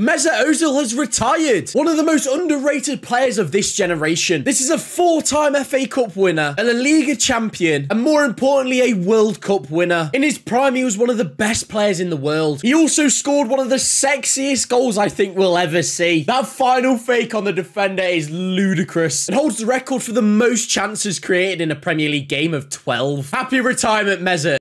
Mesut Ozil has retired. One of the most underrated players of this generation. This is a 4-time FA Cup winner, a La Liga champion, and more importantly, a World Cup winner. In his prime, he was one of the best players in the world. He also scored one of the sexiest goals I think we'll ever see. That final fake on the defender is ludicrous and holds the record for the most chances created in a Premier League game of 12. Happy retirement, Mesut.